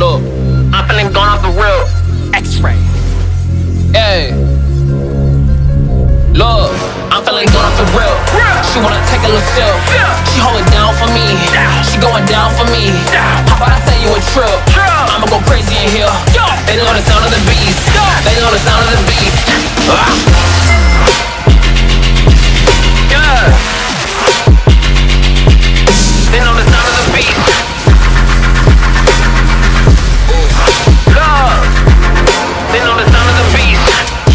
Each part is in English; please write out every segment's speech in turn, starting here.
Look, I'm feeling gone off the real. X-ray. Hey. Look, I'm feeling gone off the real. She wanna take a little sip. She hold it down for me. She going down for me. How about I say you a trip? I'ma go crazy in here. They know the sound of the beast. They know the sound of the beast. Yeah. They know the sound of the beast. Love. They know the sound of the beast.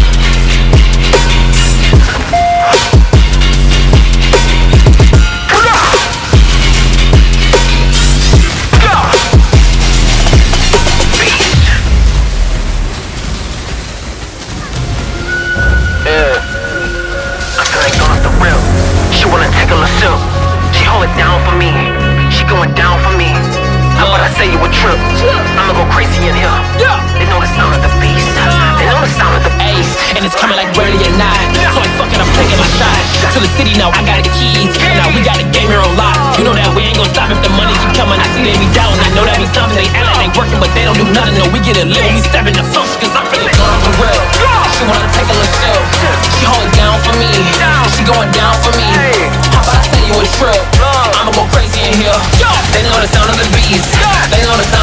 She hold it down for me. She going down for me. How about I say you a trip? I'ma go crazy in here. They know the sound of the beast. They know the sound of the ace. And it's coming like barely at night. So like fuck it, I'm taking my shot. To the city now, I got the keys. Now we got a game here on lock. You know that we ain't gon' stop if the money keep coming. I see they be down. I know that we something. They act like they working, but they don't do nothing. No, we get it lit when we step in the function. Cause I'm feeling going off the real. She wanna take a little sip. She hold it down for me. She going down for me. How about I say you a trip? I'ma go crazy in here. They know the sound of the beast. They know the sound